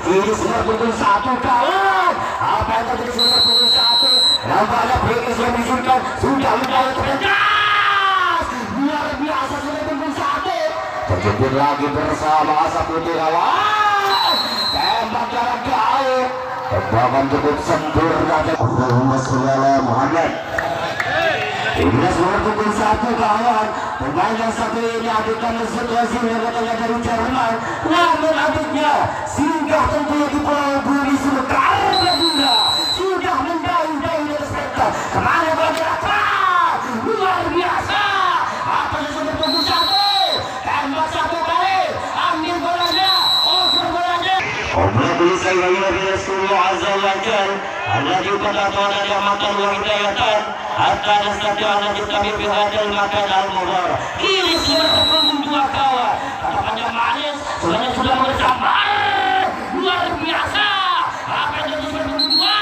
Ini nomor punggung 1 kawan. Apa yang terjadi nomor punggung 1? Nampaknya Brigis yang diizinkan sudah mendayu terdekat. Luar biasa nomor punggung 1. Terjepit lagi bersama Asap Putih kawan. Tembak jarak jauh. Tembakan cukup sempurna. Allahumma sholli ala Muhammad. Ini nomor punggung 1 kawan. Pemain yang satu ini adukan situasi yang katanya dari Jerman. Namun adiknya singgah tentunya di Pulau Bumi Sulkar Madura. Sudah mendayu-dayu di atas peta. Kemana bergerak? Luar biasa. Apa yang nomor punggung 1? Tembak 1 kali. Ambil bolanya. Over bolanya. Allah bilisai wa yunabi Rasulullah Azza wa Jal. Alladhi qadatuana ni'matan wa hidayatan. Hatta nastati'ana jitabi bihadal makan al-mubarak. Kiri nomor punggung 2 kawan. Kata panjang manis sebenarnya sudah bersabar. Luar biasa. Apa yang terjadi nomor punggung 2?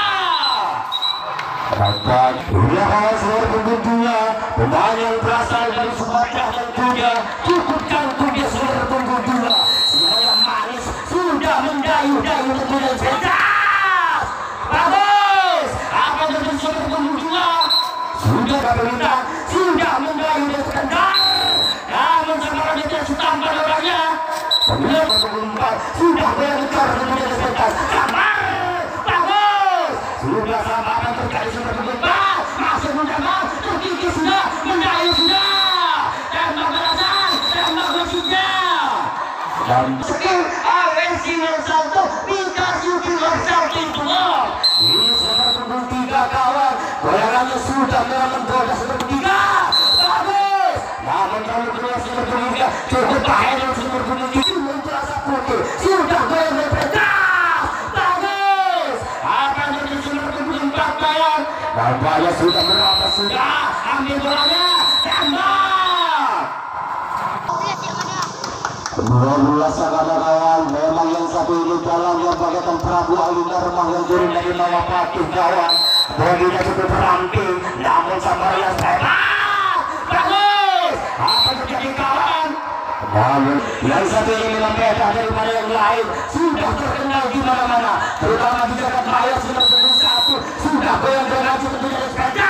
Kawan, udah kawan nomor punggung 2. Pemain yang berasal dari Sumatera tentunya cukup cantik dia nomor punggung 2. Sebenarnya manis sudah mendayu-dayu tentunya cerdas. Bagus. Apa yang terjadi nomor punggung 2? Sudah pemerintah sudah mendayu dan sekandar. Namun sekarang dia tidak setampan orangnya. Pemilik punggung 4 sudah bergerak kemudian sebentar. Sabar, bagus. Sudah sama yang terjadi sudah punggung 4. Masih menjaga, terkikis sudah, mendayu sudah. Tembak belasan, tembak bersudah. Dan skill AWC Salto, Mikas Yuki Salto itu loh. Ini nomor punggung 3 kawan. Goyangannya sudah menggoda nomor 3. Bagus. Namun kalau kedua nomor punggung 3 cukup bahaya nomor punggung 3 untuk Asap Putih. Sudah goyang berpedas. Bagus. Apa yang terjadi nomor punggung 4 kawan? Nampaknya sudah berapa sudah. Ambil bolanya. Tembak. 12 kawan. Memang yang satu ini dalam yang bagaikan Prabu Alina Remah yang turun dari nama Patih kawan. Bodinya cukup ramping, namun sama yang hebat. Bagus. Apa yang terjadi kawan? Namun yang satu ini memang beda daripada yang lain. Sudah terkenal di mana-mana, terutama di Jakarta Raya sudah punggung 1. Sudah goyang-goyang tentunya sepeda.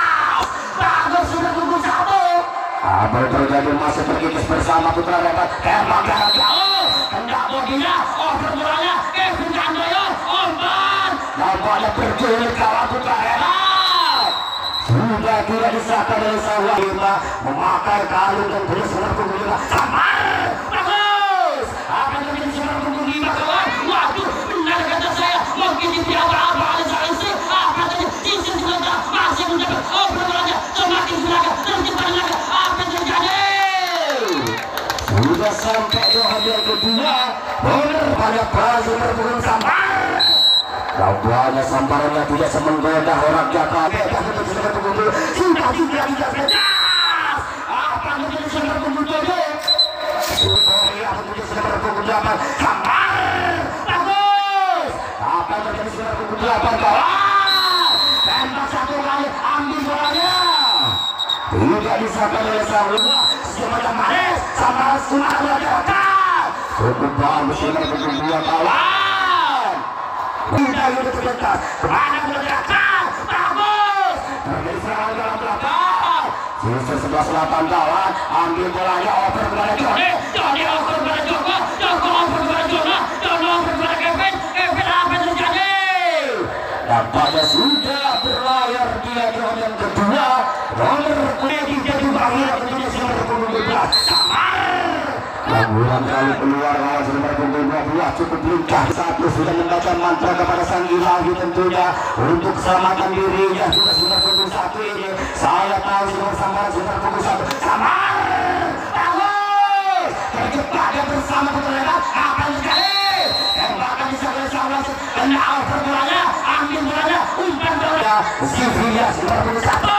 Bagus sudah punggung 1. Apa yang terjadi masih terkikis bersama putra hebat. Tembak jarak jauh. Hendak bodinya, over bolanya. Kevin Handoyo, umpan. Nampaknya terjulit kawan putra hebat. Sudah tidak disahkan oleh Sawah 5. Memakai kalung dan terus nomor punggung 5. Samar. Bagus. Apa yang terjadi nomor punggung 5 kawan? Waduh, benar kata saya. Mungkin tidak apa-apa oleh saya istri. Apa tadi? Izin sebentar. Masih mendapat over bolanya. Semakin silakan. Terjebak lagi. Apa yang terjadi? Sudah sampai ke hadiah kedua. Benar pada Brazil berpunggung Samar. Nampaknya sambarannya tidak semenggoda orang Jakarta. Sudah tidak pedas. Apa yang menjadi nomor punggung 7? Korea menjadi nomor punggung 8. Samar. Bagus. Apa yang menjadi nomor punggung 8 kawan? Tembak 1 kali. Ambil bolanya. Tidak disahkan oleh sang luar. Semacam manis. Sama Sumatera Jakarta. Cukup bagus nomor punggung 2 kawan. Sudah hidup terdekat. Kemana bergerak? Bagus. Terjadi serangan dalam belakang. Sisa 11-8 kawan. Ambil bolanya. Over kepada Joni. Joni over kepada Joko. Joko over kepada Jona. Jona over kepada Kevin. Kevin apa yang terjadi? Nampaknya sudah berlayar dia di yang kedua. Nomor kulit jadi bahaya menjadi nomor punggung 12. Samar. Bulan kali keluar lawan nomor punggung 12 cukup lincah. Satu sudah membaca mantra kepada sang ilahi tentunya untuk keselamatan dirinya. Juga nomor punggung 1 ini saya tahu nomor Samar nomor punggung 1. Samar. Bagus. Terjebak dia bersama putra. Apa yang terjadi? Tembakan di sana Samar. Kena over bolanya. Ambil bolanya. Umpan bola. Sivia nomor punggung 1.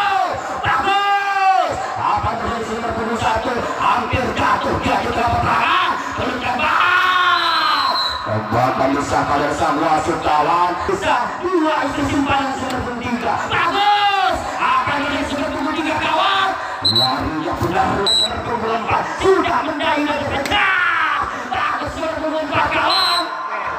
Bagus. Apa yang terjadi nomor punggung 1? Hampir jatuh dia di dalam perang. Belum tembak. Tembakan bisa kalian sang wasit kawan. Bisa 2 istri simpanan nomor punggung 3. Bagus. Apa yang terjadi nomor punggung 3 kawan? Lari yang benar nomor punggung 4. Sudah mendayu dari pecah. Bagus nomor punggung 4 kawan.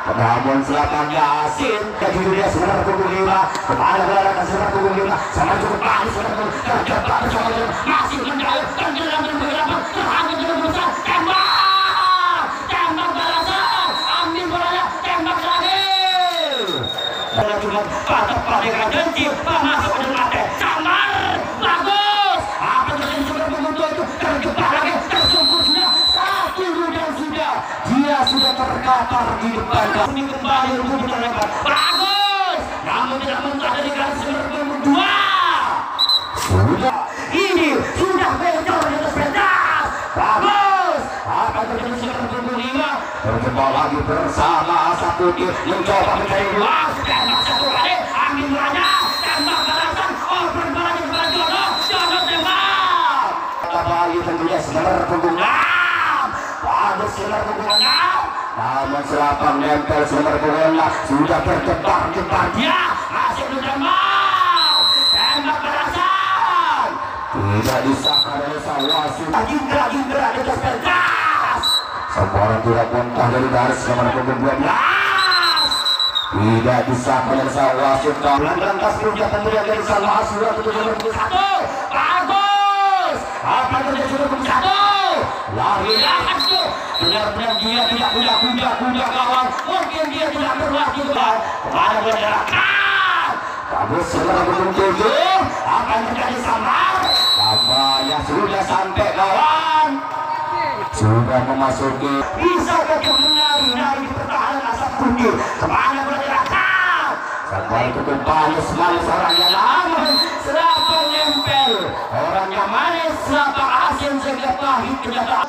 namun selatan Yasin kejuju dia sebenarnya pukul 5 kemana berarah sebenarnya pukul 5 sama cukup panis sebenarnya terjebak bersama masih menjauh tenggelam dan bergerak terhadap dengan besar tembak balasan ambil bolanya tembak terakhir dan cuma patah pada janji masuk ke dalam mata samar bagus apa terjadi sebenarnya pukul itu terjebak lagi tersungkur sudah satu dan sudah dia sudah terkapar di depan kami kembali untuk terlepas bagus namun tidak mentah dari garis nomor 2 sudah ini sudah bocor di atas pentas bagus apa terjadi sekarang nomor 5 terjebak lagi bersama Saputi mencoba mencari luas tembak satu kali angin melanda tembak balasan over balasan kepada Jono tembak bayi tentunya sebenarnya punggung 6 bagus sebenarnya punggung 6 namun selapang nempel sebenarnya punggung 6 sudah berdebar-debar dia masih belum mau tembak balasan tidak disahkan oleh sang wasit Indra di atas pentas seorang tidak muntah dari garis nomor punggung 12 tidak disahkan oleh sang wasit lantas puncak pemberian dari sang wasit untuk nomor 1 bagus apa yang terjadi nomor 1 lari langsung benar-benar dia tidak kuda kawan mungkin dia tidak berlatih kemana bergerakan bagus sebenarnya punggung 7 apa yang terjadi samar yang sudah sampai kawan sudah memasuki bisa bagaimana menari di pertahanan asap putih kemana bergerakan sampai cukup panas manis orangnya namun serapang nempel orangnya manis serapang asin sehingga pahit kenyataan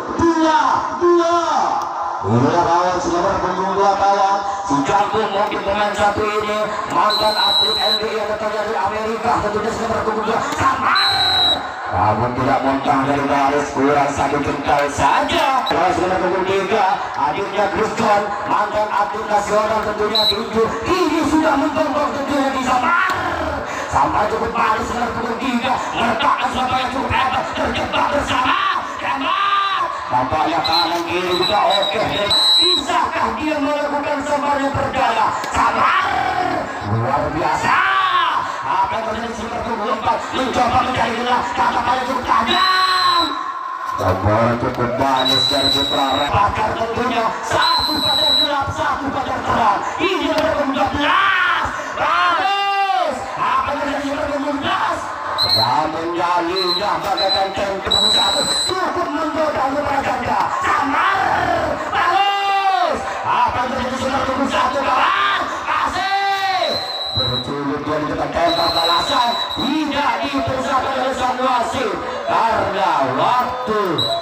2-2 inilah kawan sebenarnya punggung 2 kawan si Jangkung mungkin pemain satu ini mantan atlet NBA yang datang dari Amerika tentunya sebenarnya punggung 2 sama namun tidak muntah dari garis kurang satu jengkal saja terus sebenarnya punggung 3 adiknya Chris John mantan atlet nasional tentunya diunjuk ini sudah mentonggok tentunya di sampai cukup panas sebenarnya punggung 3 meletakkan siapa yang cukup hebat terjebak bersama tembak tampaknya kanan kiri juga oke bisakah dia melakukan sambarnya perdana sabar luar biasa apa yang terjadi sekitar punggung 4 mencoba mencari gelar tampakannya cukup tajam sambar cukup manis dari Putra Bakar tentunya satu pacar gelap satu pacar terang ini adalah punggung 12 bagus apa yang terjadi sekitar punggung 12 namun nyalinya bagaikan centrum satu cukup menggoda para ganda samar bagus apa yang terjadi sekitar punggung 1 kawan masih berculut dia di depan tembak balasan tidak dipersiapkan oleh sang wasit karena waktu